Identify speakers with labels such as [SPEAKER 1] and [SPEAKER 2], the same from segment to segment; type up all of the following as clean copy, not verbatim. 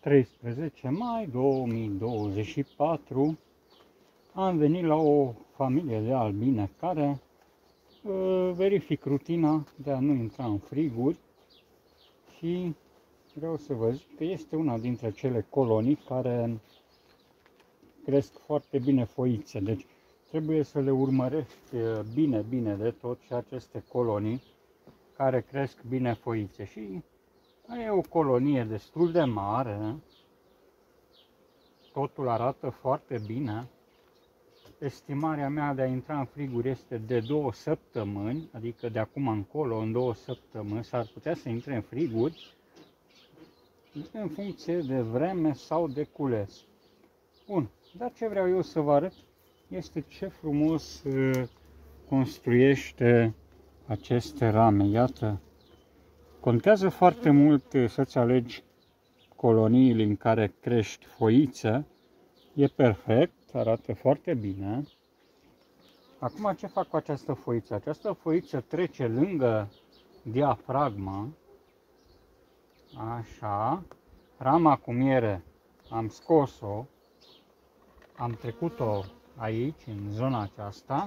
[SPEAKER 1] 13 mai 2024 am venit la o familie de albine care verific rutina de a nu intra în friguri și vreau să vă zic că este una dintre cele colonii care cresc foarte bine foițe. Deci trebuie să le urmărești bine de tot și aceste colonii care cresc bine foițe. Și e o colonie destul de mare, totul arată foarte bine. Estimarea mea de a intra în friguri este de 2 săptămâni, adică de acum încolo, în 2 săptămâni, s-ar putea să intre în friguri în funcție de vreme sau de cules. Bun, dar ce vreau eu să vă arăt este ce frumos construiește aceste rame. Iată, contează foarte mult să-ți alegi coloniile în care crești foiță. E perfect, arată foarte bine. Acum ce fac cu această foiță? Această foiță trece lângă diafragma. Așa. Rama cu miere am scos-o. Am trecut-o aici, în zona aceasta.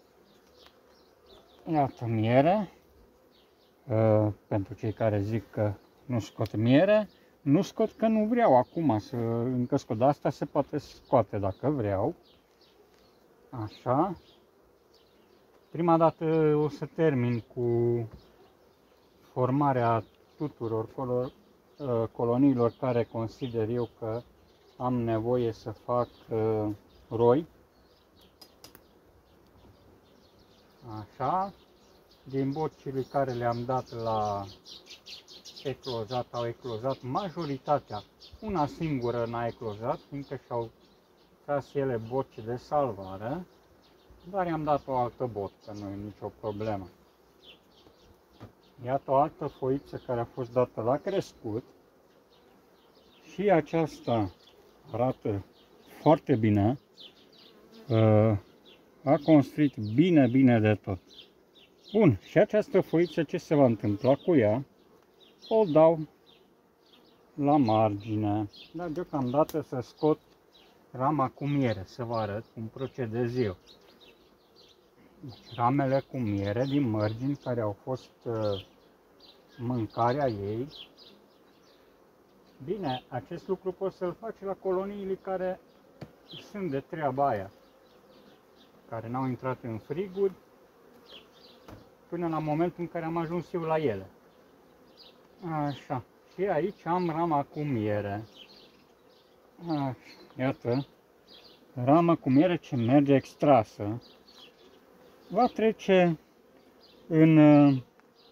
[SPEAKER 1] Iată miere. Pentru cei care zic că nu scot miere, nu scot că nu vreau acum să încă scot, dar asta se poate scoate dacă vreau. Așa. Prima dată o să termin cu formarea tuturor coloniilor care consider eu că am nevoie să fac roi. Așa. Din bocile care le-am dat la eclozat, au eclozat majoritatea. Una singură n-a eclozat, fiindcă și-au tras ele boci de salvare, dar i-am dat o altă botă, nu e nicio problemă. Iată o altă foiță care a fost dată la crescut și aceasta arată foarte bine, a construit bine de tot. Bun, și această foiță ce se va întâmpla cu ea? O dau la margine, dar deocamdată să scot rama cu miere, să vă arăt cum procedez eu. Deci, ramele cu miere din margini care au fost mâncarea ei. Bine, acest lucru poți să-l faci la coloniile care sunt de treaba aia, care n-au intrat în friguri până la momentul în care am ajuns eu la ele. Așa, și aici am rama cu miere. Așa, iată, rama cu miere ce merge extrasă. Va trece în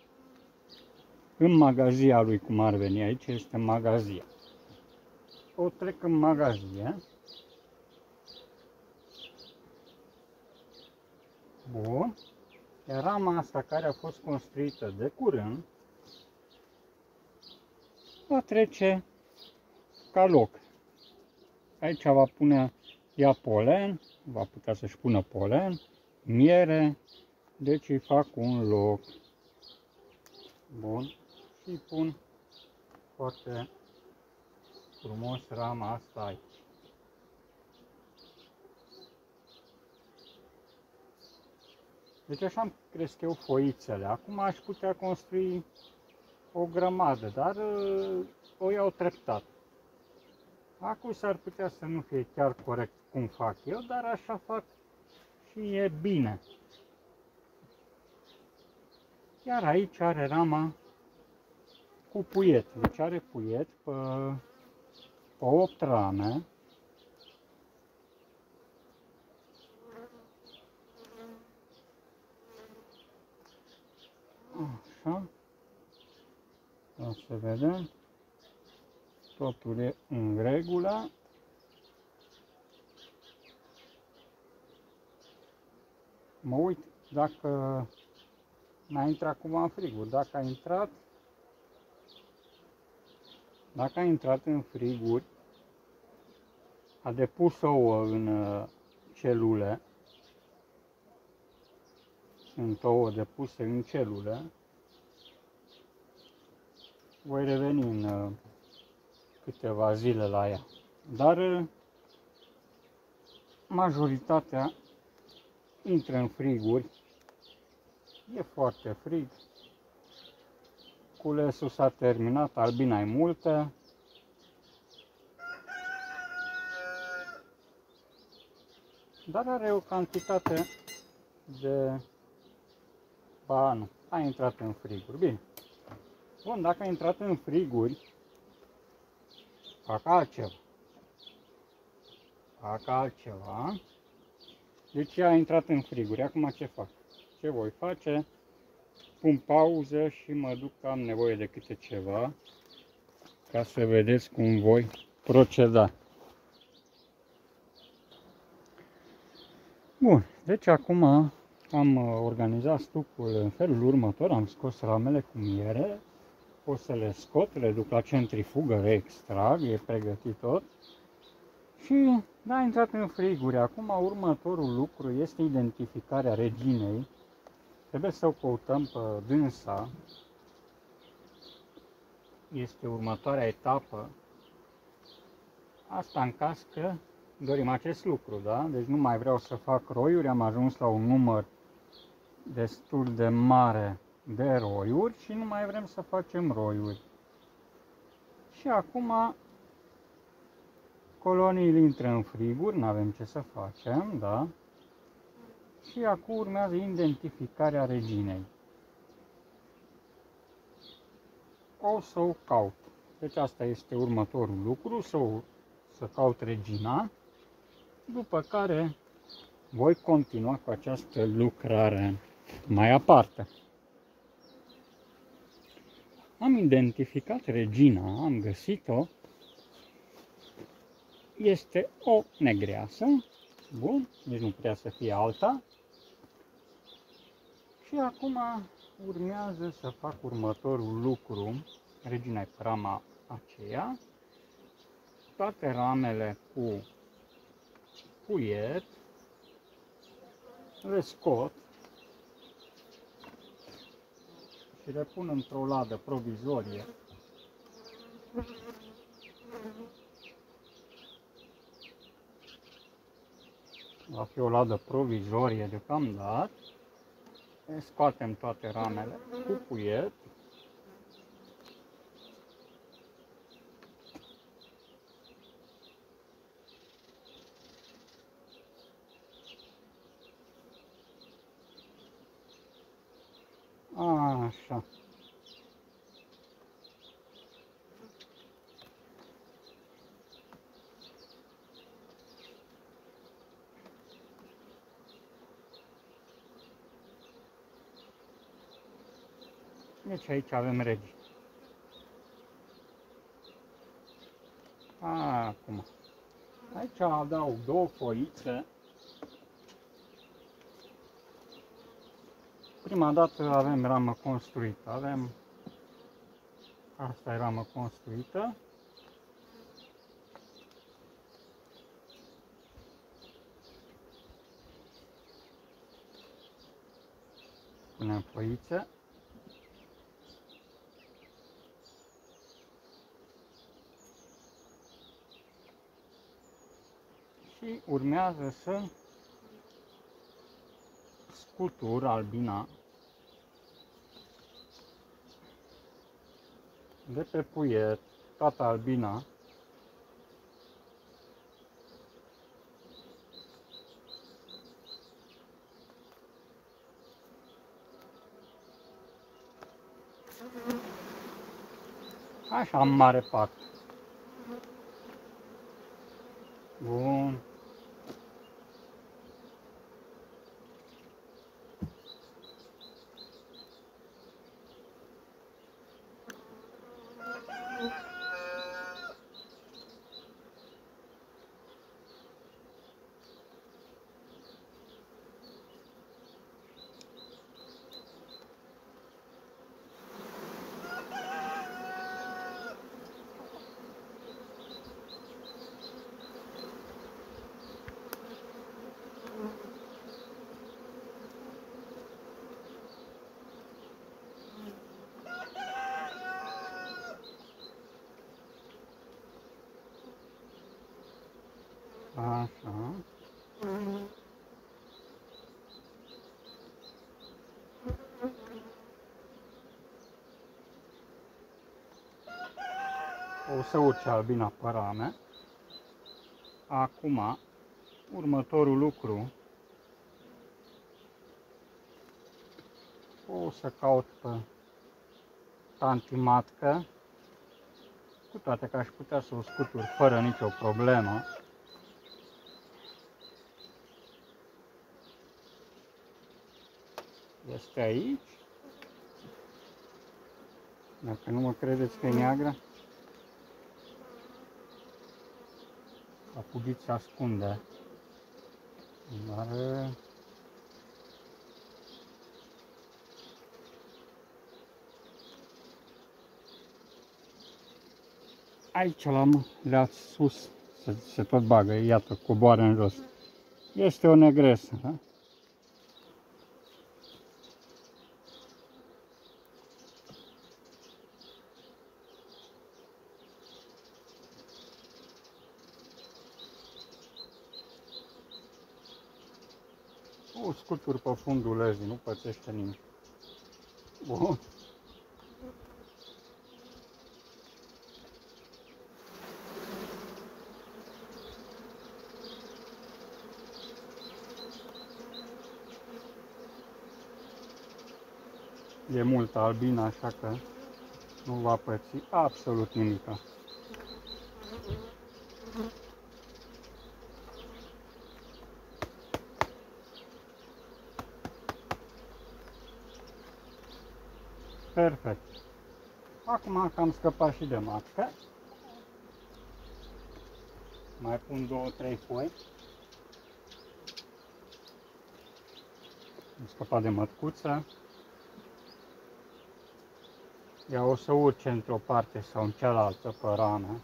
[SPEAKER 1] magazia lui, cum ar veni. Aici este magazia. O trec în magazie. Bun. Iar rama asta care a fost construită de curând va trece ca loc. Aici va pune ea polen, va putea să-și pună polen, miere, deci îi fac un loc. Bun. Și pun foarte frumos rama asta aici. Deci așa cresc eu foițele. Acum aș putea construi o grămadă, dar o iau treptat. Acum s-ar putea să nu fie chiar corect cum fac eu, dar așa fac și e bine. Iar aici are rama cu puiet. Deci are puiet pe 8 rame. Așa. O să vedem. Totul e în regulă. Mă uit dacă n-a intrat cumva în friguri. Dacă a intrat în friguri, a depus ouă în celule. Sunt ouă depuse în celule. Voi reveni în câteva zile la ea. Dar majoritatea intră în friguri. E foarte frig. Culesul s-a terminat, albina e multă. Dar are o cantitate de... Ba nu, a intrat în friguri. Bine. Bun, dacă a intrat în friguri, fac altceva. Deci a intrat în friguri. Acum ce fac? Ce voi face? Pun pauză și mă duc, am nevoie de câte ceva ca să vedeți cum voi proceda. Bun, deci acum am organizat stucul în felul următor, am scos ramele cu miere, o să le scot, le duc la centrifugă, le extrag, e pregătit tot și a intrat în friguri. Acum următorul lucru este identificarea reginei. Trebuie să o căutăm pe dânsa. Este următoarea etapă. Asta în caz că dorim acest lucru, da? Deci nu mai vreau să fac roiuri, am ajuns la un număr destul de mare de roiuri și nu mai vrem să facem roiuri. Și acum coloniile intră în friguri, nu avem ce să facem, da? Și acum urmează identificarea reginei. O să o caut. Deci asta este următorul lucru, să caut regina, după care voi continua cu această lucrare mai aparte. Am identificat regina, am găsit-o. Este o negreasă. Bun, nici nu putea să fie alta. Și acum urmează să fac următorul lucru. Regina e rama aceea. Toate ramele cu puiet le scot și le pun într-o ladă provizorie. Va fi o ladă provizorie deocamdată. Scoatem toate ramele cu puiet. Așa. Deci aici avem regi. Acum. Aici adaug două foițe. Prima dată avem ramă construită. Asta e ramă construită. Punem foițe. Și urmează să scutur albina de pe puiet, toată albina. Așa, în mare parte. Bun. Așa. O să urce albina pe rame. Acum, următorul lucru, o să caut pe tantimatcă, cu toate că aș putea să o scutur fără nicio problemă. Este aici. Dacă nu mă credeți că e neagră, capugit se ascunde. Dar aici la sus se tot bagă, iată, coboară în jos. Este o negresă, da? O scutur pe fundul lezii, nu pățește nimic. Bun. E multă albină, așa că nu va păți absolut nimic. Perfect. Acum că am scăpat și de matcă, mai pun 2-3 foi. Am scăpat de mătcuță. Ea o să urce într-o parte sau în cealaltă pe rame.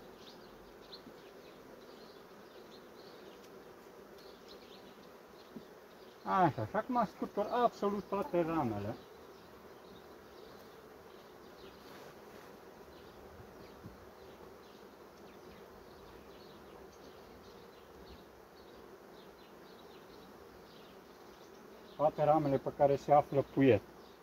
[SPEAKER 1] Așa, și acum scutur absolut toate ramele. Toate ramele pe care se află puiet.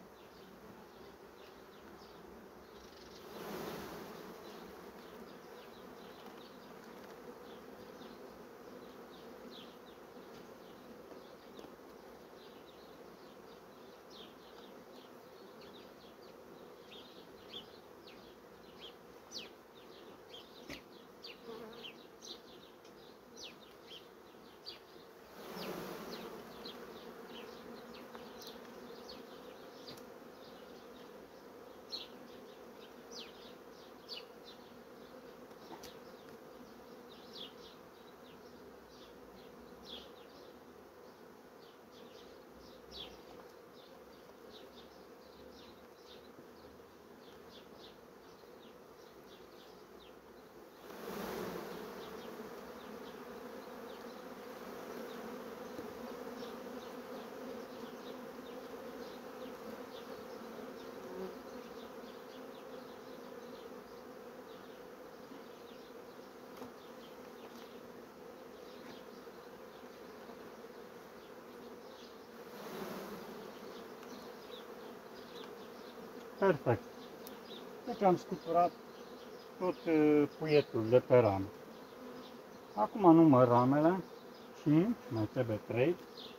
[SPEAKER 1] Perfect. Deci am scuturat tot puietul de pe rame. Acum număr ramele. 5, mai trebuie 3.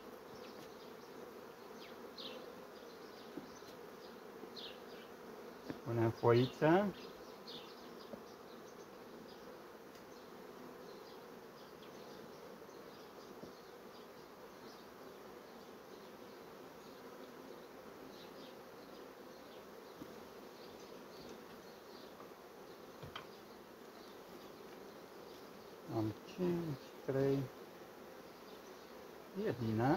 [SPEAKER 1] Punem foiță. Am 5, 3. E bine.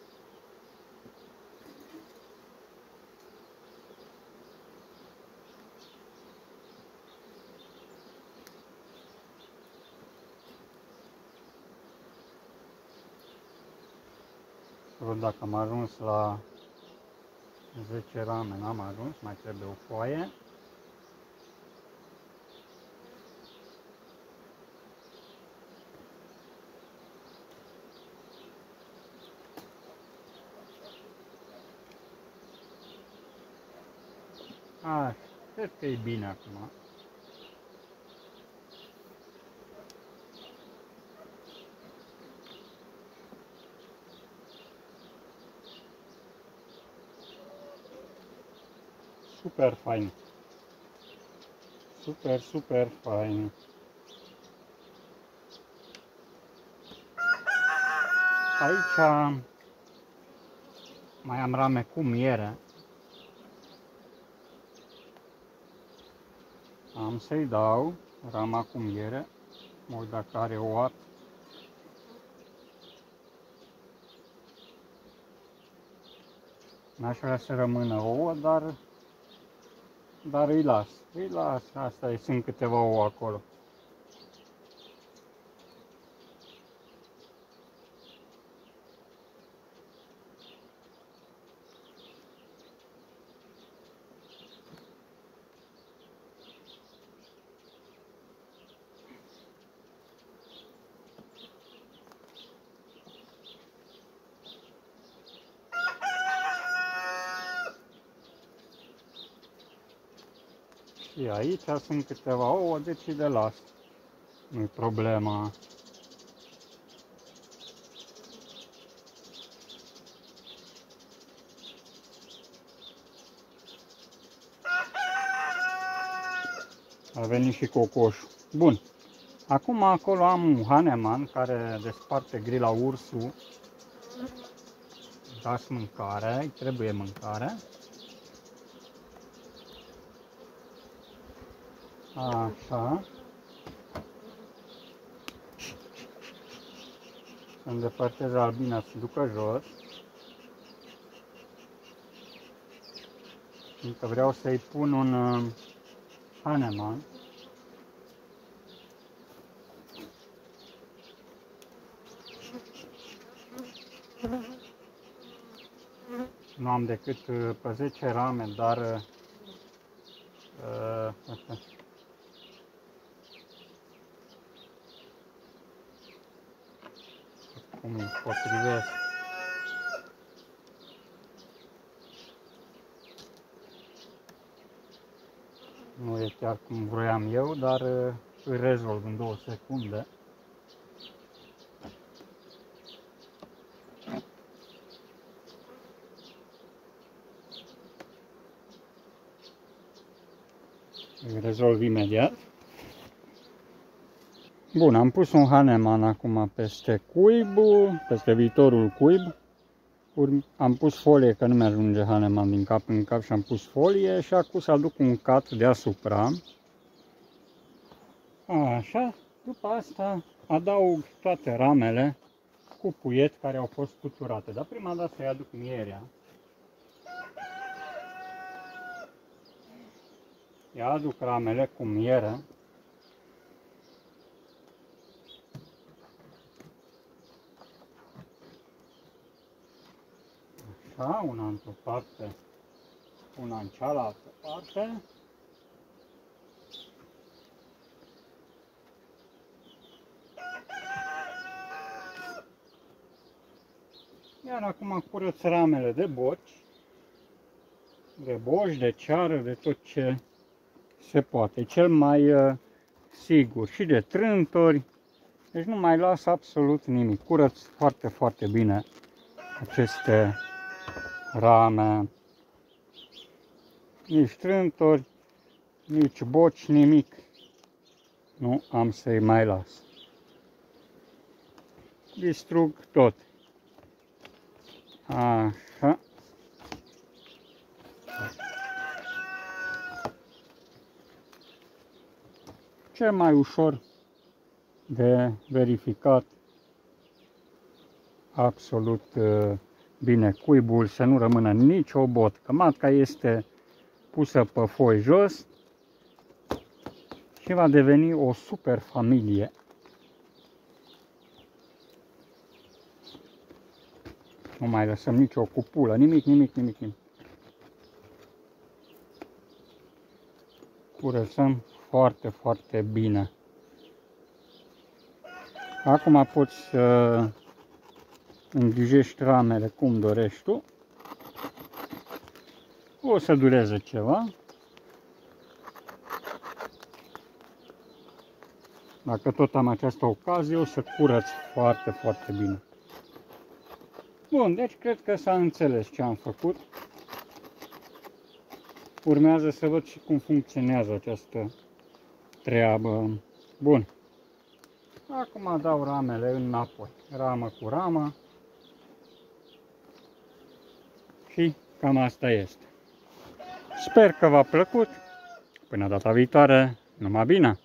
[SPEAKER 1] Văd dacă am ajuns la 10 rame, n-am ajuns, mai trebuie o foaie. Cred că e bine acum. Super fain. Super fain. Aici mai am rame cu miere. Am să-i dau rama cu miere. Mă uit dacă are ouă. N-aș vrea să rămână ouă, dar îi las. Îi las, asta e, sunt câteva ouă acolo. Și aici sunt câteva ouă, deci le las. Nu-i problema. A venit și cocoșul. Bun. Acum acolo am un Haneman care desparte grila ursul. Dați mâncare, îi trebuie mâncare. Așa. Să îndepărteze albina să ducă jos. Fiindcă vreau să-i pun un Haneman. Nu am decât pe 10 rame, dar cum îi potrivesc. Nu e chiar cum vroiam eu, dar îl rezolv în 2 secunde. Îl rezolv imediat. Bun, am pus un Haneman acum peste cuibul, peste viitorul cuib. Am pus folie, că nu mi-ajunge Haneman din cap în cap, și am pus folie și acum să aduc un cat deasupra. Așa, după asta adaug toate ramele cu puiet care au fost cuțurate. Dar prima dată să-i aduc mierea. Îi aduc ramele cu miere. Așa, una într-o parte, una în cealaltă parte. Iar acum curăț ramele de boci, de ceară, de tot ce se poate. Cel mai sigur, și de trântori, deci nu mai las absolut nimic. Curăț foarte bine aceste rame. Nici trântori, nici boci, nimic. Nu am să-i mai las. Distrug tot. Așa. Cel mai ușor de verificat absolut bine cuibul, să nu rămână nicio botcă. Matca este pusă pe foi jos și va deveni o super familie. Nu mai lăsăm nicio cupulă, nimic. Curățăm foarte bine. Acum poți să îngrijești ramele cum dorești tu. O să dureze ceva. Dacă tot am această ocazie, o să curăț foarte, foarte bine. Bun, deci cred că s-a înțeles ce am făcut. Urmează să văd și cum funcționează această treabă. Bun. Acum dau ramele înapoi, ramă cu ramă. Și cam asta este. Sper că v-a plăcut. Până data viitoare, numai bine!